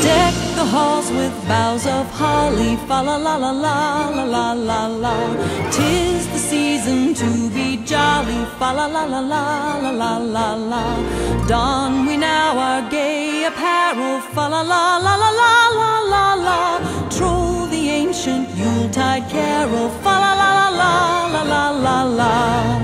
Deck the halls with boughs of holly, fa la la la la la la la la. 'Tis the season to be jolly, fa la la la la la la la la. Don we now our gay apparel, fa la la la la la la la la. Troll the ancient Yuletide carol, fa la la la la la la la la.